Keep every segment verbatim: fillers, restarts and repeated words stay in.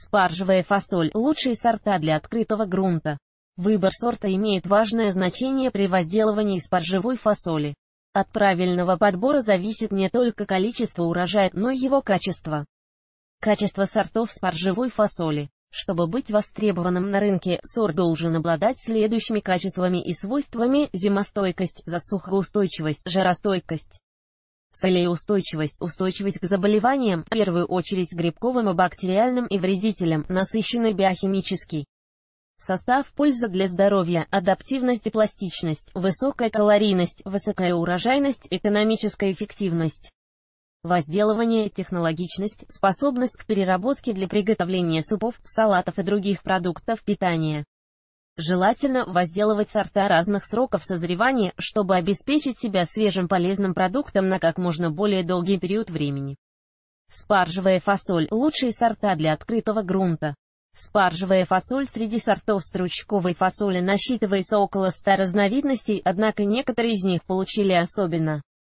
Спаржевая фасоль – лучшие сорта для открытого грунта. Выбор сорта имеет важное значение при возделывании спаржевой фасоли. От правильного подбора зависит не только количество урожая, но и его качество. Качество сортов спаржевой фасоли. Чтобы быть востребованным на рынке, сорт должен обладать следующими качествами и свойствами: зимостойкость, засухоустойчивость, жаростойкость, солеустойчивость, устойчивость к заболеваниям, в первую очередь грибковым и бактериальным, и вредителям, насыщенный биохимический состав, польза для здоровья, адаптивность и пластичность, высокая калорийность, высокая урожайность, экономическая эффективность, возделывание, технологичность, способность к переработке для приготовления супов, салатов и других продуктов питания. Желательно возделывать сорта разных сроков созревания, чтобы обеспечить себя свежим полезным продуктом на как можно более долгий период времени. Спаржевая фасоль – лучшие сорта для открытого грунта. Спаржевая фасоль среди сортов стручковой фасоли насчитывается около ста разновидностей, однако некоторые из них получили особенно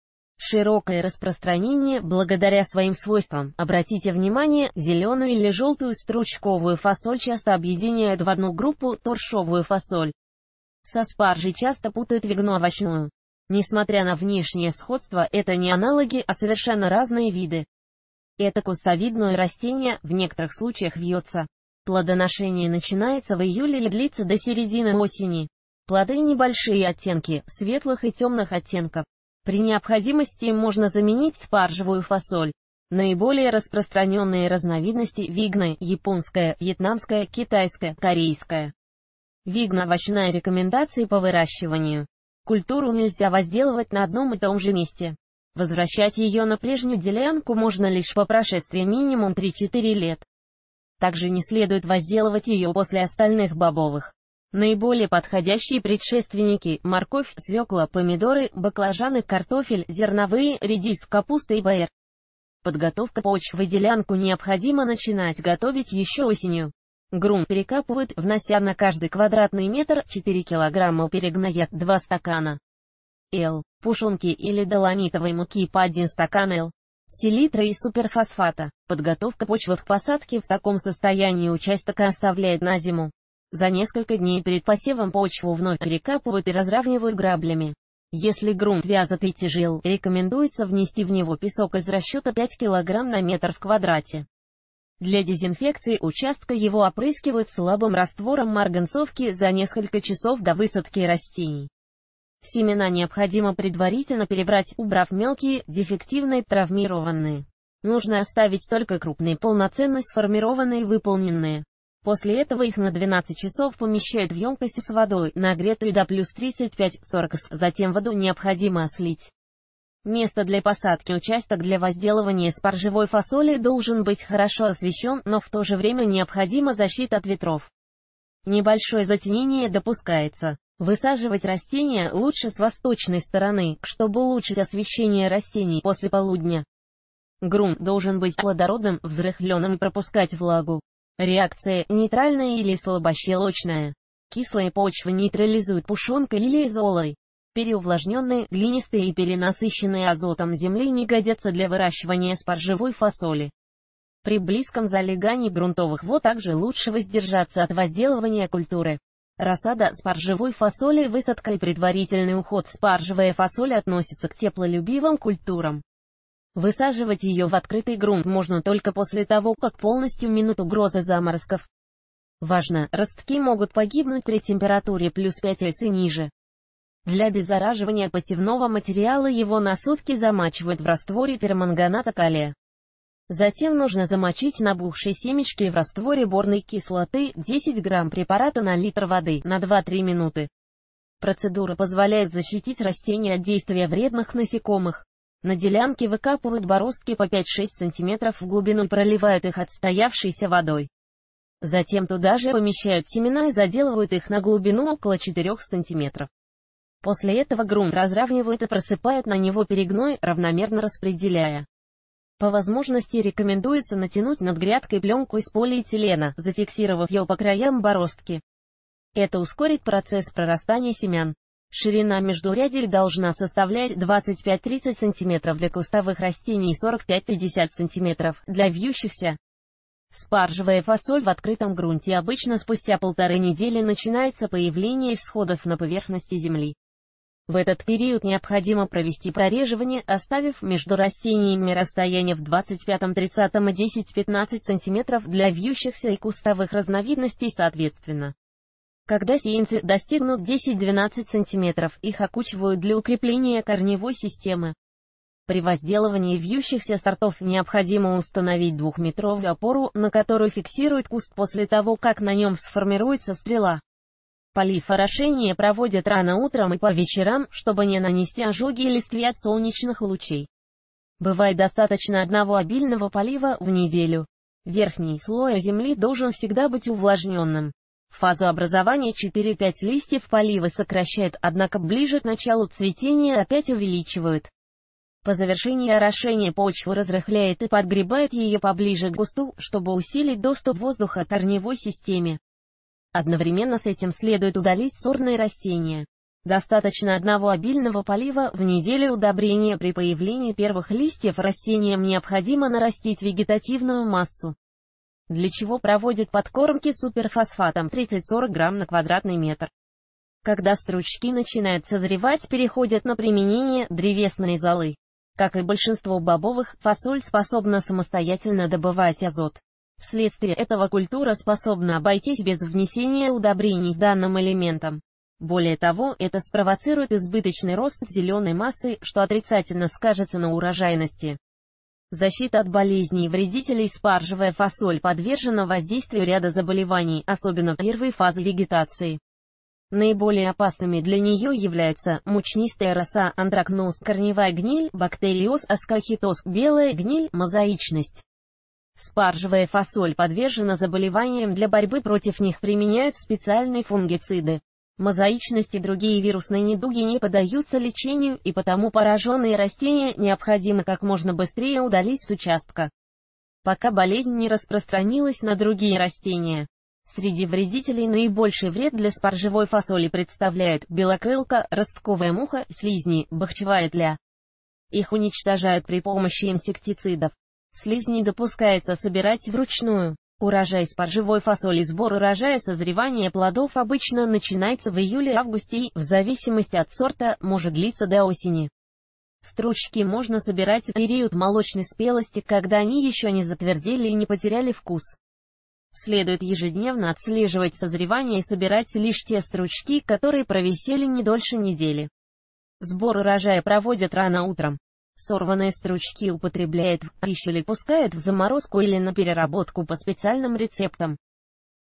широкое распространение благодаря своим свойствам. Обратите внимание, зеленую или желтую стручковую фасоль часто объединяют в одну группу, торшовую фасоль со спаржей часто путают вегну-овощную. Несмотря на внешнее сходство, это не аналоги, а совершенно разные виды. Это кустовидное растение, в некоторых случаях вьется. Плодоношение начинается в июле и длится до середины осени. Плоды небольшие, оттенки светлых и темных оттенков. При необходимости можно заменить спаржевую фасоль. Наиболее распространенные разновидности: вигна, японская, вьетнамская, китайская, корейская. Вигна овощная. Рекомендации по выращиванию. Культуру нельзя возделывать на одном и том же месте. Возвращать ее на прежнюю делянку можно лишь по прошествии минимум три-четыре лет. Также не следует возделывать ее после остальных бобовых. Наиболее подходящие предшественники: морковь, свекла, помидоры, баклажаны, картофель, зерновые, редис, капуста и баэр. Подготовка почвы. Делянку необходимо начинать готовить еще осенью. Грунт перекапывают, внося на каждый квадратный метр четыре килограмма перегноя, два стакана Л, пушонки или доломитовой муки по один стакан Л, селитра и суперфосфата. Подготовка почвы к посадке. В таком состоянии участок оставляет на зиму. За несколько дней перед посевом почву вновь перекапывают и разравнивают граблями. Если грунт вязатый и тяжел, рекомендуется внести в него песок из расчета пять килограмм на метр в квадрате. Для дезинфекции участка его опрыскивают слабым раствором марганцовки за несколько часов до высадки растений. Семена необходимо предварительно перебрать, убрав мелкие, дефективные, травмированные. Нужно оставить только крупные, полноценно сформированные и выполненные. После этого их на двенадцать часов помещают в емкость с водой, нагретую до плюс тридцать пять — сорок градусов, затем воду необходимо слить. Место для посадки. Участок для возделывания спаржевой фасоли должен быть хорошо освещен, но в то же время необходима защита от ветров. Небольшое затенение допускается. Высаживать растения лучше с восточной стороны, чтобы улучшить освещение растений после полудня. Грунт должен быть плодородным, взрыхленным и пропускать влагу. Реакция: нейтральная или слабощелочная. Кислые почвы нейтрализуют пушонкой или золой. Переувлажненные, глинистые и перенасыщенные азотом земли не годятся для выращивания спаржевой фасоли. При близком залегании грунтовых вод также лучше воздержаться от возделывания культуры. Рассада спаржевой фасоли, высадка и предварительный уход. Спаржевая фасоль относится к теплолюбивым культурам. Высаживать ее в открытый грунт можно только после того, как полностью минут угроза заморозков. Важно, ростки могут погибнуть при температуре плюс пять и ниже. Для обеззараживания посевного материала его на сутки замачивают в растворе перманганата калия. Затем нужно замочить набухшие семечки в растворе борной кислоты, десять грамм препарата на литр воды, на два-три минуты. Процедура позволяет защитить растения от действия вредных насекомых. На делянке выкапывают бороздки по пять-шесть сантиметров в глубину и проливают их отстоявшейся водой. Затем туда же помещают семена и заделывают их на глубину около четырёх сантиметров. После этого грунт разравнивают и просыпают на него перегной, равномерно распределяя. По возможности рекомендуется натянуть над грядкой пленку из полиэтилена, зафиксировав ее по краям бороздки. Это ускорит процесс прорастания семян. Ширина междурядий должна составлять двадцать пять-тридцать сантиметров для кустовых растений и сорок пять-пятьдесят сантиметров для вьющихся. Спаржевая фасоль в открытом грунте обычно спустя полторы недели начинается появление всходов на поверхности земли. В этот период необходимо провести прореживание, оставив между растениями расстояние в двадцать пять тридцать и десять пятнадцать сантиметров для вьющихся и кустовых разновидностей соответственно. Когда сеянцы достигнут десять-двенадцать сантиметров, их окучивают для укрепления корневой системы. При возделывании вьющихся сортов необходимо установить двухметровую опору, на которую фиксируют куст после того, как на нем сформируется стрела. Полив орошения проводят рано утром и по вечерам, чтобы не нанести ожоги листве от солнечных лучей. Бывает достаточно одного обильного полива в неделю. Верхний слой земли должен всегда быть увлажненным. Фазу образования четыре-пять листьев полива сокращают, однако ближе к началу цветения опять увеличивают. По завершении орошения почву разрыхляет и подгребает ее поближе к кусту, чтобы усилить доступ воздуха к корневой системе. Одновременно с этим следует удалить сорные растения. Достаточно одного обильного полива в неделю удобрения. При появлении первых листьев растениям необходимо нарастить вегетативную массу, для чего проводят подкормки суперфосфатом тридцать-сорок грамм на квадратный метр. Когда стручки начинают созревать, переходят на применение древесной золы. Как и большинство бобовых, фасоль способна самостоятельно добывать азот. Вследствие этого культура способна обойтись без внесения удобрений данным элементам. Более того, это спровоцирует избыточный рост зеленой массы, что отрицательно скажется на урожайности. Защита от болезней и вредителей. Спаржевая фасоль подвержена воздействию ряда заболеваний, особенно в первой фазе вегетации. Наиболее опасными для нее являются мучнистая роса, антракноз, корневая гниль, бактериоз, аскохитоз, белая гниль, мозаичность. Спаржевая фасоль подвержена заболеваниям, для борьбы против них применяют специальные фунгициды. Мозаичность и другие вирусные недуги не поддаются лечению, и потому пораженные растения необходимо как можно быстрее удалить с участка, пока болезнь не распространилась на другие растения. Среди вредителей наибольший вред для спаржевой фасоли представляют белокрылка, ростковая муха, слизни, бахчевая тля. Их уничтожают при помощи инсектицидов. Слизни допускается собирать вручную. Урожай спаржевой фасоли. Сбор урожая. Созревание плодов обычно начинается в июле-августе и, в зависимости от сорта, может длиться до осени. Стручки можно собирать в период молочной спелости, когда они еще не затвердели и не потеряли вкус. Следует ежедневно отслеживать созревание и собирать лишь те стручки, которые провисели не дольше недели. Сбор урожая проводят рано утром. Сорванные стручки употребляют в пищу или пускают в заморозку или на переработку по специальным рецептам.